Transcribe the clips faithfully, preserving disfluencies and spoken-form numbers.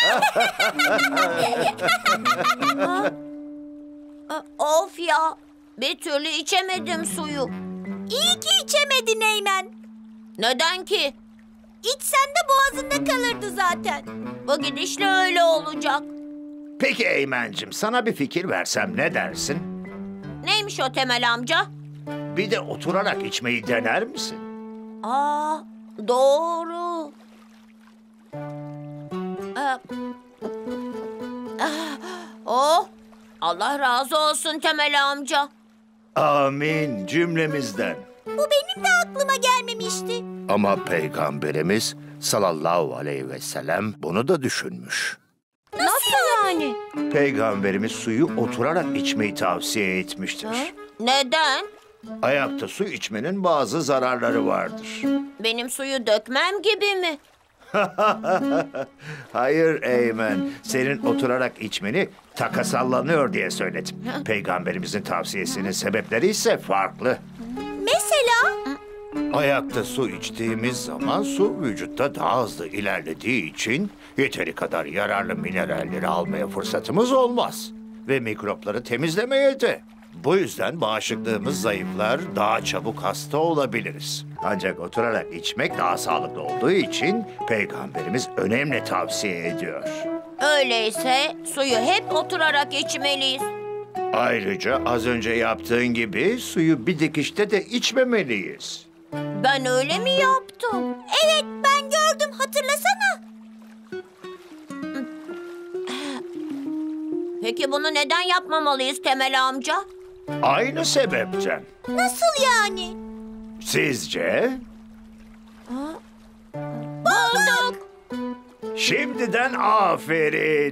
Of ya, bir türlü içemedim suyu. İyi ki içemedin Eymen. Neden ki? İçsen de boğazında kalırdı zaten. Bu gidişle öyle olacak. Peki Eymen'cim, sana bir fikir versem ne dersin? Neymiş o Temel amca? Bir de oturarak içmeyi dener misin? Aa, doğru. Ee, ah, oh, Allah razı olsun Temel amca. Amin cümlemizden. Bu benim de aklıma gelmemişti. Ama Peygamberimiz sallallahu aleyhi ve sellem bunu da düşünmüş. Nasıl yani? Peygamberimiz suyu oturarak içmeyi tavsiye etmiştir. Neden? Ayakta su içmenin bazı zararları vardır. Benim suyu dökmem gibi mi? Hayır Eymen, senin oturarak içmeni takasallanıyor diye söyledim. Peygamberimizin tavsiyesinin sebepleri ise farklı. Mesela? Ayakta su içtiğimiz zaman su vücutta daha hızlı ilerlediği için yeteri kadar yararlı mineralleri almaya fırsatımız olmaz. Ve mikropları temizlemeye de. Bu yüzden bağışıklığımız zayıflar, daha çabuk hasta olabiliriz. Ancak oturarak içmek daha sağlıklı olduğu için Peygamberimiz önemli tavsiye ediyor. Öyleyse suyu hep oturarak içmeliyiz. Ayrıca az önce yaptığın gibi suyu bir dikişte de içmemeliyiz. Ben öyle mi yaptım? Evet, ben gördüm. Hatırlasana. Peki bunu neden yapmamalıyız Temel amca? Aynı sebepten. Nasıl yani? Sizce? Bulduk. Şimdiden aferin.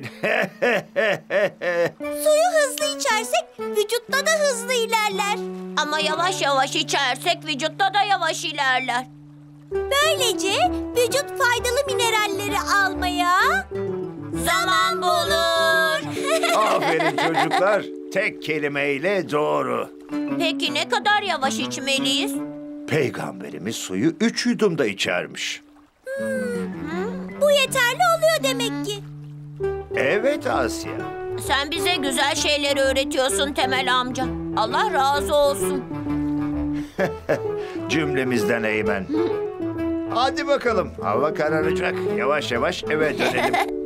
Suyu hızlı içersek vücutta da hızlı ilerler. Ama yavaş yavaş içersek vücutta da yavaş ilerler. Böylece vücut faydalı mineralleri almaya Zaman bulur. Aferin çocuklar. Tek kelimeyle doğru. Peki ne kadar yavaş içmeliyiz? Peygamberimiz suyu üç yudumda içermiş. bu yeterli oluyor demek ki. Evet Asya. Sen bize güzel şeyleri öğretiyorsun Temel amca. Allah razı olsun. Cümlemizden Eymen. Hadi bakalım. Hava kararacak. Yavaş yavaş eve dönelim.